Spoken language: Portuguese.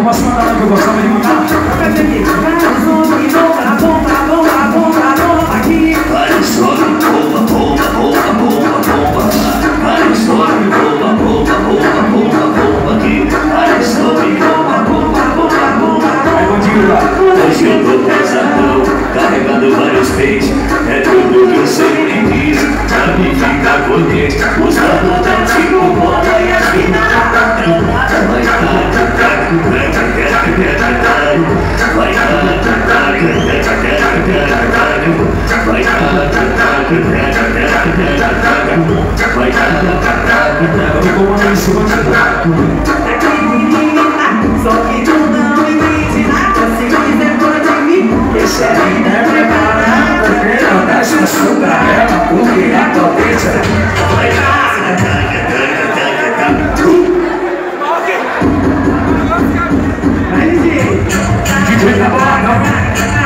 Posso mandar lá que eu gostava de mandar? Vai ser aqui. Vai sobe, bomba, bomba, bomba, bomba, bomba. Vai sobe, bomba, bomba, bomba, bomba, bomba aqui. Vai sobe, bomba, bomba, bomba, bomba. Aí contigo lá. Hoje eu tô pesadão, carregando vários peixes. É tudo que eu sempre quis, pra me ficar contente. Os dados da tipo bola e a vida tá tramada. Vai só que tu não entende nada. Se quiser pode vir. Esse aí não é preparado. Não dá chance pra ela, porque a potência vai dar. DJ da bola, não.